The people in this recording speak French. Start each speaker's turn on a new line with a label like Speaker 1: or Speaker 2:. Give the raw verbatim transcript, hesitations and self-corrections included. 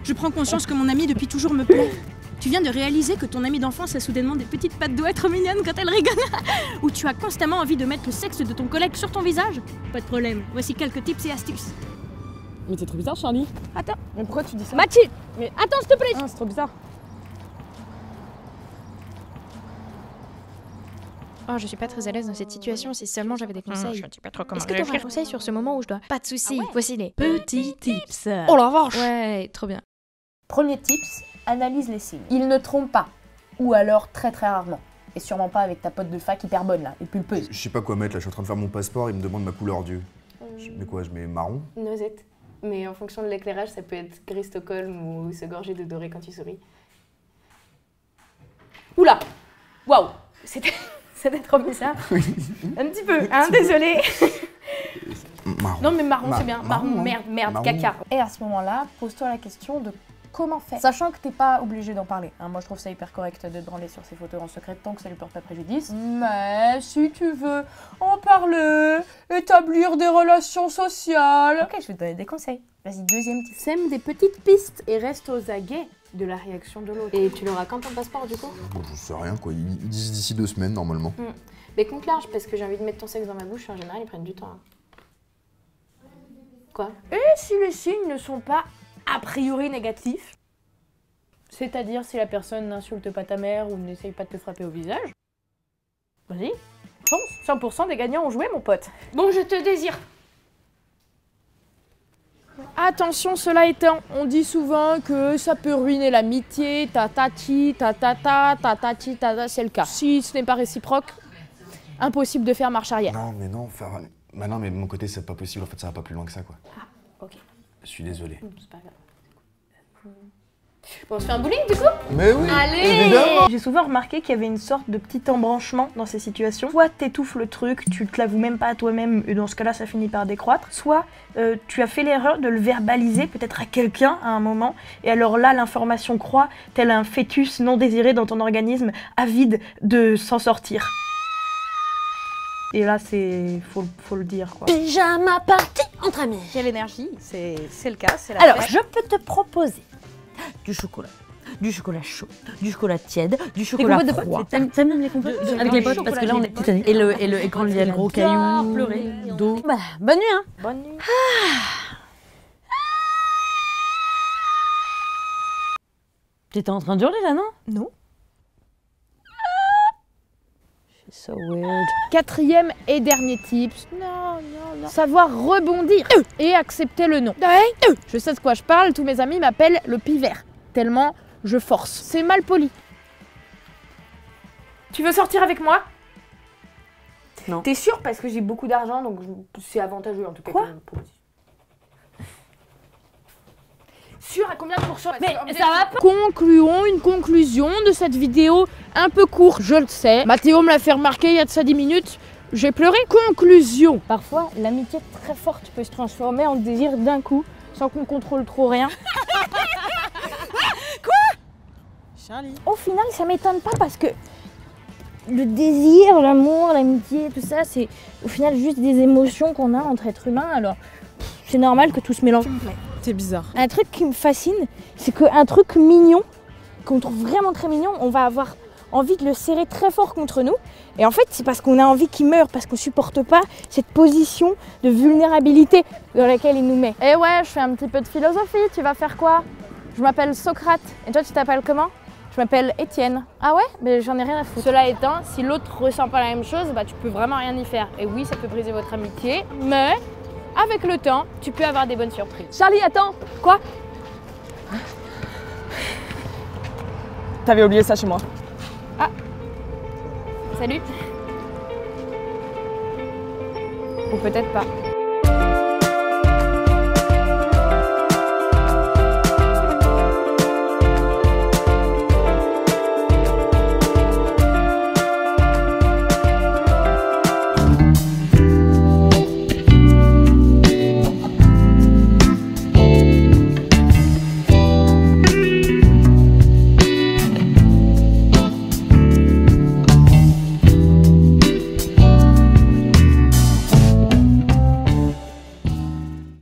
Speaker 1: Je prends conscience que mon ami depuis toujours me plaît. Tu viens de réaliser que ton amie d'enfance a soudainement des petites pattes doigts trop mignonnes quand elle rigole. Ou tu as constamment envie de mettre le sexe de ton collègue sur ton visage. Pas de problème, voici quelques tips et astuces.
Speaker 2: Mais t'es trop bizarre, Charlie.
Speaker 1: Attends.
Speaker 2: Mais pourquoi tu dis ça?
Speaker 1: Mathilde.
Speaker 2: Mais
Speaker 1: attends, s'il te plaît.
Speaker 2: Ah, c'est trop bizarre.
Speaker 3: Oh, je suis pas très à l'aise dans cette situation, si seulement j'avais des conseils.
Speaker 4: Mmh, je ne sais pas trop comment
Speaker 3: Est-ce que tu aurais un conseil sur ce moment où je dois... Pas de soucis, ah ouais. Voici les petits tips.
Speaker 2: Oh la vache.
Speaker 3: Ouais, trop bien.
Speaker 5: Premier tips, analyse les signes. Ils ne trompent pas, ou alors très très rarement. Et sûrement pas avec ta pote de fac hyper bonne là, et pulpeuse.
Speaker 6: Je sais pas quoi mettre là, je suis en train de faire mon passeport, il me demande ma couleur d'yeux.
Speaker 7: Hum.
Speaker 6: Je mets quoi, je mets marron?
Speaker 7: Noisette. Mais en fonction de l'éclairage, ça peut être gris Stockholm ou se gorger de doré quand tu souris. Oula! Waouh! C'était... C'était trop bizarre. Un petit peu, hein, désolé.
Speaker 6: Marron.
Speaker 7: Non mais marron
Speaker 6: Mar
Speaker 7: c'est bien. Marron,
Speaker 6: marron,
Speaker 7: merde, merde,
Speaker 6: marron.
Speaker 7: caca.
Speaker 5: Et à ce moment-là, pose-toi la question de comment faire. Sachant que t'es pas obligé d'en parler. Hein, moi je trouve ça hyper correct de te branler sur ces photos en secret tant que ça lui porte pas préjudice. Mais si tu veux en parler, établir des relations sociales... Ok, je vais te donner des conseils. Vas-y, deuxième tip.
Speaker 7: Sème des petites pistes et reste aux aguets de la réaction de l'autre. Et tu l'auras quand ton passeport du coup?
Speaker 6: Bon, je sais rien quoi, ils disent d'ici deux semaines normalement.
Speaker 7: Hum. Mais compte large parce que j'ai envie de mettre ton sexe dans ma bouche, en général ils prennent du temps. Hein. Quoi?
Speaker 5: Et si les signes ne sont pas a priori négatifs, c'est-à-dire si la personne n'insulte pas ta mère ou n'essaye pas de te frapper au visage, vas-y, fonce, cent pour cent des gagnants ont joué mon pote.
Speaker 7: Bon, je te désire.
Speaker 2: Attention, cela étant, on dit souvent que ça peut ruiner l'amitié, tatati, tatata, tatati, tata, c'est le cas. Si ce n'est pas réciproque, impossible de faire marche arrière.
Speaker 6: Non mais non, faire... Bah non mais de mon côté c'est pas possible, en fait ça va pas plus loin que ça quoi.
Speaker 7: Ah, ok.
Speaker 6: Je suis désolé.
Speaker 7: C'est pas grave. Bon, on se fait un bowling du coup?
Speaker 6: Mais oui,
Speaker 7: allez,
Speaker 6: évidemment.
Speaker 8: J'ai souvent remarqué qu'il y avait une sorte de petit embranchement dans ces situations. Soit t'étouffes le truc, tu te l'avoues même pas à toi-même, et dans ce cas-là, ça finit par décroître. Soit euh, tu as fait l'erreur de le verbaliser peut-être à quelqu'un à un moment, et alors là, l'information croît, tel un fœtus non désiré dans ton organisme, avide de s'en sortir. Et là, c'est... Faut, faut le dire, quoi.
Speaker 9: Pyjama party entre amis.
Speaker 8: Quelle énergie, c'est le cas, c'est la
Speaker 9: Alors,
Speaker 8: fête.
Speaker 9: je peux te proposer du chocolat, du chocolat chaud, du chocolat tiède, du chocolat
Speaker 8: compotes de
Speaker 9: froid.
Speaker 8: potes,
Speaker 9: T'aimes t'aimes les compotes
Speaker 8: De- de-
Speaker 9: avec les
Speaker 8: de
Speaker 9: potes parce que là on est titané. Et le et le et quand il y a le gros caillou
Speaker 8: pleurer.
Speaker 9: d'eau. Bah, bonne nuit hein.
Speaker 8: Bonne nuit.
Speaker 9: T'étais en train de hurler là non?
Speaker 8: Non.
Speaker 9: So weird.
Speaker 2: Quatrième et dernier tips. Non, non, non. Savoir rebondir et accepter le non. Je sais de quoi je parle, tous mes amis m'appellent le pivert. Tellement je force. C'est mal poli.
Speaker 5: Tu veux sortir avec moi?
Speaker 9: Non.
Speaker 5: T'es sûre? Parce que j'ai beaucoup d'argent, donc je- c'est avantageux en tout cas.
Speaker 8: Quoi?
Speaker 5: comme proposition. Sûr à combien de pourcents?
Speaker 2: Mais ça va pas. Concluons une conclusion de cette vidéo un peu courte, je le sais. Mathéo me l'a fait remarquer il y a de ça dix minutes. J'ai pleuré. Conclusion.
Speaker 5: Parfois, l'amitié très forte peut se transformer en désir d'un coup, sans qu'on contrôle trop rien.
Speaker 8: Charlie.
Speaker 9: Au final, ça m'étonne pas parce que le désir, l'amour, l'amitié, tout ça, c'est au final juste des émotions qu'on a entre êtres humains. Alors, c'est normal que tout se mélange.
Speaker 8: C'est bizarre.
Speaker 9: Un truc qui me fascine, c'est qu'un truc mignon, qu'on trouve vraiment très mignon, on va avoir envie de le serrer très fort contre nous. Et en fait, c'est parce qu'on a envie qu'il meure, parce qu'on supporte pas cette position de vulnérabilité dans laquelle il nous met.
Speaker 2: Eh ouais, je fais un petit peu de philosophie. Tu vas faire quoi? Je m'appelle Socrate. Et toi, tu t'appelles comment? Je m'appelle Étienne. Ah ouais? Mais j'en ai rien à foutre. Cela étant, si l'autre ressent pas la même chose, bah tu peux vraiment rien y faire. Et oui, ça peut briser votre amitié, mais avec le temps, tu peux avoir des bonnes surprises. Charlie, attends! Quoi?
Speaker 8: T'avais oublié ça chez moi.
Speaker 2: Salut! Ou peut-être pas.